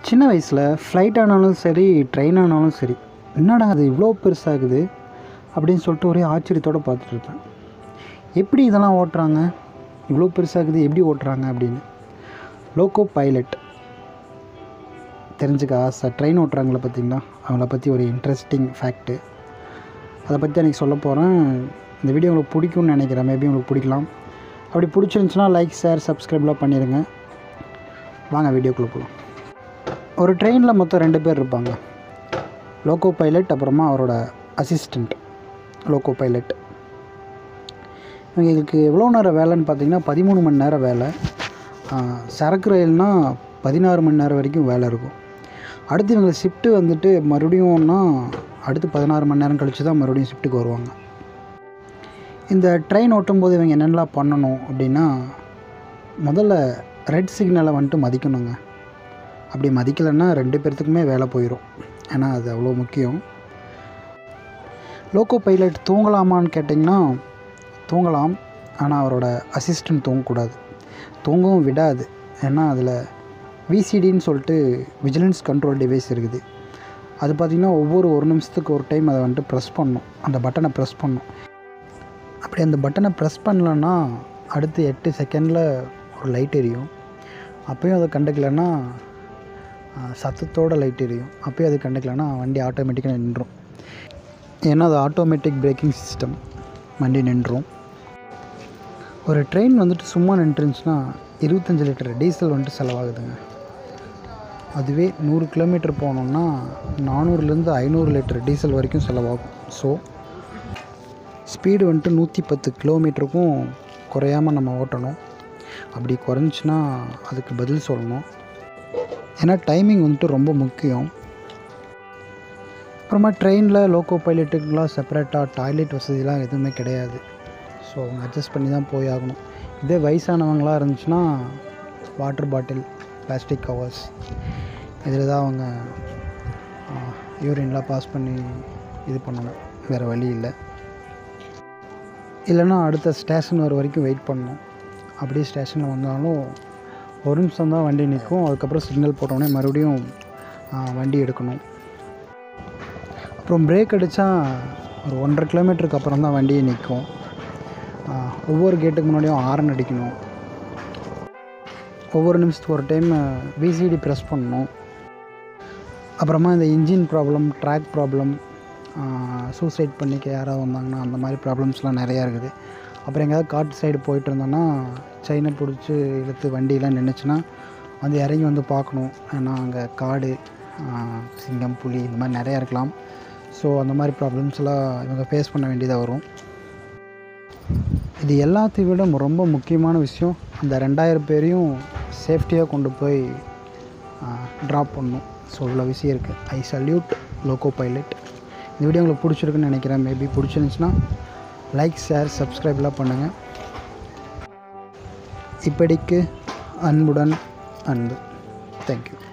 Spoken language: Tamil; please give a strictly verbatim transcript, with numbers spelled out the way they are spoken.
சின்ன வயசில் ஃப்ளைட் ஆனாலும் சரி ட்ரெயின் ஆனாலும் சரி என்னடா அது இவ்வளோ பெருசாகுது அப்படின்னு சொல்லிட்டு ஒரே ஆச்சரியத்தோடு பார்த்துட்ருப்பேன். எப்படி இதெல்லாம் ஓட்டுறாங்க, இவ்வளோ பெருசாகுது எப்படி ஓட்டுறாங்க அப்படின்னு. லோக்கோ பைலட் தெரிஞ்சுக்க ஆசை. ட்ரெயின் ஓட்டுறாங்கள பார்த்திங்களா, அவங்கள பற்றி ஒரு இன்ட்ரெஸ்டிங் ஃபேக்ட்டு, அதை பற்றி அன்றைக்கி சொல்ல போகிறேன். இந்த வீடியோ உங்களுக்கு பிடிக்கும்னு நினைக்கிறேன். மேபி உங்களுக்கு பிடிக்கலாம். அப்படி பிடிச்சிருந்துச்சுன்னா லைக் ஷேர் சப்ஸ்கிரைப்லாம் பண்ணிடுங்க. வாங்க வீடியோக்குள்ளே போகலாம். ஒரு ட்ரெயினில் மொத்தம் ரெண்டு பேர் இருப்பாங்க, லோக்கோ பைலட் அப்புறமா அவரோட அசிஸ்டண்ட் லோக்கோ பைலட். இவங்களுக்கு எவ்வளோ நேரம் வேலைன்னு பார்த்தீங்கன்னா பதிமூணு மணி நேரம் வேலை. சரக்கு ரயில்னால் பதினாறு மணி நேரம் வரைக்கும் வேலை இருக்கும். அடுத்து இவங்க ஷிஃப்ட்டு வந்துட்டு மறுபடியும்னா அடுத்து பதினாறு மணி நேரம் கழித்து தான் மறுபடியும் ஷிஃப்ட்டுக்கு வருவாங்க. இந்த ட்ரெயின் ஓட்டும்போது இவங்க என்னென்னலாம் பண்ணணும் அப்படின்னா, முதல்ல ரெட் சிக்னலை வந்துட்டு மதிக்கணுங்க. அப்படி மதிக்கலைன்னா ரெண்டு பேர்த்துக்குமே வேலை போயிடும். ஏன்னா அது அவ்வளோ முக்கியம். லோக்கோ பைலட் தூங்கலாமான்னு கேட்டிங்கன்னா தூங்கலாம், ஆனால் அவரோட அசிஸ்டண்ட் தூங்கக்கூடாது, தூங்கவும் விடாது. ஏன்னா அதில் விசிடின்னு சொல்லிட்டு விஜிலன்ஸ் கண்ட்ரோல் டிவைஸ் இருக்குது. அது பார்த்திங்கன்னா ஒவ்வொரு ஒரு நிமிஷத்துக்கு ஒரு டைம் அதை வந்துட்டு ப்ரெஸ் பண்ணணும், அந்த பட்டனை ப்ரெஸ் பண்ணணும். அப்படி அந்த பட்டனை ப்ரெஸ் பண்ணலன்னா அடுத்து எட்டு செகண்டில் ஒரு லைட் எரியும். அப்போயும் அதை கண்டுக்கலைன்னா சத்தத்தோடு லைட் எரியும். அப்போயும் அது கண்டுக்கலைன்னா வண்டி ஆட்டோமேட்டிக்காக நின்றும். ஏன்னா அது ஆட்டோமேட்டிக் பிரேக்கிங் சிஸ்டம், வண்டி நின்றும். ஒரு ட்ரெயின் வந்துட்டு சும்மா நின்றுருந்துச்சுன்னா இருபத்தஞ்சி லிட்டர் டீசல் வந்துட்டு செலவாகுதுங்க. அதுவே நூறு கிலோமீட்டர் போனோம்னா நானூறுலேருந்து ஐநூறு லிட்டர் டீசல் வரைக்கும் செலவாகும். ஸோ ஸ்பீடு வந்துட்டு நூற்றி பத்து கிலோமீட்டருக்கும் குறையாமல் நம்ம ஓட்டணும். அப்படி குறைஞ்சின்னா அதுக்கு பதில் சொல்லணும். ஏன்னா டைமிங் வந்துட்டு ரொம்ப முக்கியம். அப்புறமா ட்ரெயினில் லோக்கோ பைலட்டுக்கெலாம் செப்பரேட்டாக டாய்லெட் வசதிலாம் எதுவுமே கிடையாது. ஸோ அவங்க அட்ஜஸ்ட் பண்ணி தான் போய் ஆகணும். இதே வயசானவங்களாக இருந்துச்சுன்னா வாட்டர் பாட்டில், பிளாஸ்டிக் கவர்ஸ் இதில் தான் அவங்க யூரின்லாம் பாஸ் பண்ணி இது பண்ணணும், வேறு வழி இல்லை. இல்லைன்னா அடுத்த ஸ்டேஷன் வர வரைக்கும் வெயிட் பண்ணணும். அப்படியே ஸ்டேஷனில் வந்தாலும் ஒரு நிமிஷம் தான் வண்டி நிற்கும். அதுக்கப்புறம் சிக்னல் போட்டோடனே மறுபடியும் வண்டி எடுக்கணும். அப்புறம் பிரேக் அடித்தா ஒரு ஒன்றரை கிலோமீட்டருக்கு அப்புறம் தான் வண்டியை நிற்கும். ஒவ்வொரு கேட்டுக்கு முன்னாடியும் ஹாரன் அடிக்கணும். ஒவ்வொரு நிமிஷத்துக்கு ஒரு டைம் விசிடி ப்ரெஸ் பண்ணணும். அப்புறமா இந்த engine problem, track problem, suicide பண்ணிக்க யாராவது வந்தாங்கன்னா அந்த மாதிரி ப்ராப்ளம்ஸ்லாம் நிறையா இருக்குது. அப்புறம் எங்கேயாவது காட்டு சைடு போயிட்டு இருந்தோன்னா செயினை பிடிச்சி இழுத்து வண்டியெலாம் நின்றுச்சுன்னா வந்து இறங்கி வந்து பார்க்கணும். ஏன்னா அங்கே காடு, சிங்கம், புலி இந்த மாதிரி நிறையா இருக்கலாம். ஸோ அந்த மாதிரி ப்ராப்ளம்ஸ்லாம் இவங்க ஃபேஸ் பண்ண வேண்டியதாக வரும். இது எல்லாத்தையும் விட ரொம்ப முக்கியமான விஷயம், அந்த ரெண்டாயிரம் பேரையும் சேஃப்டியாக கொண்டு போய் ட்ராப் பண்ணணும். ஸோ இவ்வளோ விஷயம் இருக்குது. I salute loco pilot. இந்த வீடியோ உங்களுக்கு பிடிச்சிருக்குன்னு நினைக்கிறேன். மேபி பிடிச்சிருந்துச்சுன்னா லைக் ஷேர் சப்ஸ்கிரைப்லாம் பண்ணுங்கள். இப்படிக்கு அன்புடன் அன்பு. தேங்க்யூ.